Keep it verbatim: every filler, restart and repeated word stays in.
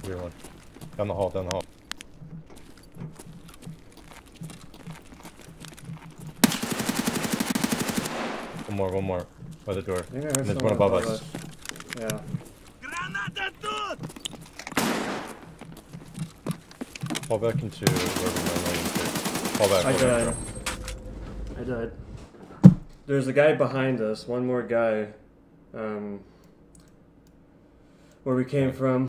hear one. Down the hall, down the hall. One more, one more. By the door. Yeah, and there's one above us. us. Yeah. Fall back into where we normally into. Fall back. I fall back, died. I died. There's a guy behind us. One more guy. Um, where we came from.